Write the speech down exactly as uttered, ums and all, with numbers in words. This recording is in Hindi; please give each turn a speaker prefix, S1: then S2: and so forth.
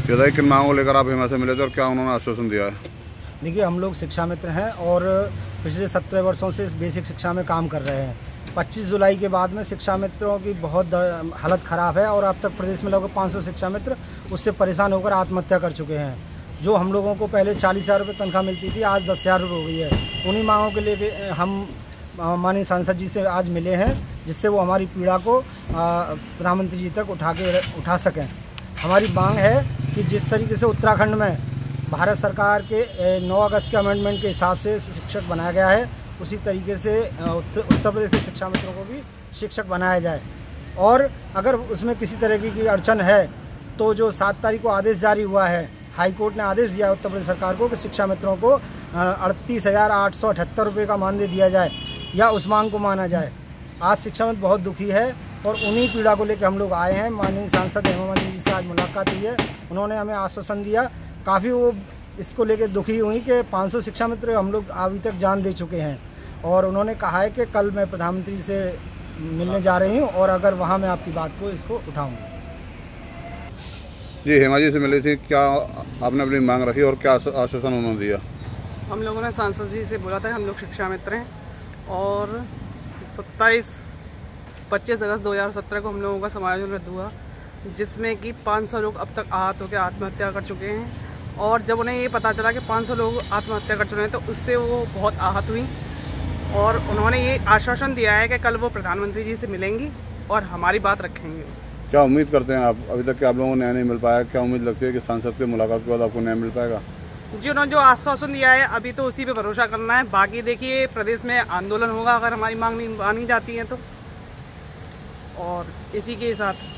S1: बताइए किन मांगों को लेकर आप हिमा से मिले थे और क्या उन्होंने आश्वासन दिया है?
S2: देखिए, हम लोग शिक्षा मित्र हैं और पिछले सत्रह वर्षों से बेसिक शिक्षा में काम कर रहे हैं। पच्चीस जुलाई के बाद में शिक्षा मित्रों की बहुत हालत ख़राब है और अब तक प्रदेश में लगभग पाँच सौ शिक्षा मित्र उससे परेशान होकर आत्महत्या कर चुके हैं। जो हम लोगों को पहले चालीस हज़ार रुपये तनख्वाह मिलती थी, आज दस हज़ार रुपये हो गई है। उन्हीं मांगों के लिए हम माननीय सांसद जी से आज मिले हैं, जिससे वो हमारी पीड़ा को प्रधानमंत्री जी तक उठा के उठा सकें। हमारी मांग है कि जिस तरीके से उत्तराखंड में भारत सरकार के नौ अगस्त के अमेंडमेंट के हिसाब से शिक्षक बनाया गया है, उसी तरीके से उत्तर प्रदेश के शिक्षा मित्रों को भी शिक्षक बनाया जाए। और अगर उसमें किसी तरह की अड़चन है तो जो सात तारीख को आदेश जारी हुआ है, हाई कोर्ट ने आदेश दिया उत्तर प्रदेश सरकार को कि शिक्षा मित्रों को अड़तीस हज़ार आठ सौ अठहत्तर रुपये का मानदेय दिया जाए या उस मांग को माना जाए। आज शिक्षा मित्र बहुत दुखी है और उन्हीं पीड़ा को लेकर हम लोग आए हैं। माननीय सांसद हेमा मालिनी जी से आज मुलाकात हुई है, उन्होंने हमें आश्वासन दिया। काफ़ी वो इसको लेकर दुखी हुई कि पाँच सौ शिक्षा मित्र हम लोग अभी तक जान दे चुके हैं और उन्होंने कहा है कि कल मैं प्रधानमंत्री से मिलने जा रही हूँ और अगर वहाँ मैं आपकी बात को इसको उठाऊँगी।
S1: जी, हेमा जी से मिली थी, क्या आपने अपनी मांग रखी और क्या आश्वासन उन्होंने दिया?
S3: हम लोगों ने सांसद जी से बोला था हम लोग शिक्षा मित्र हैं और सत्ताईस पच्चीस अगस्त दो हज़ार सत्रह को हम लोगों का समायोजन रद्द हुआ, जिसमें कि पाँच सौ लोग अब तक आहत होकर आत्महत्या कर चुके हैं। और जब उन्हें ये पता चला कि पाँच सौ लोग आत्महत्या कर चुके हैं तो उससे वो बहुत आहत हुई और उन्होंने ये आश्वासन दिया है कि कल वो प्रधानमंत्री जी से मिलेंगी और हमारी बात रखेंगे।
S1: क्या उम्मीद करते हैं आप? अभी तक क्या आप लोगों को न्याय नहीं मिल पाया, क्या उम्मीद लगती है कि सांसद की मुलाकात के बाद आपको न्याय मिल पाएगा?
S3: जी, उन्होंने जो आश्वासन दिया है अभी तो उसी पे भरोसा करना है। बाकी देखिए, प्रदेश में आंदोलन होगा अगर हमारी मांग नहीं मानी जाती है तो, और इसी के साथ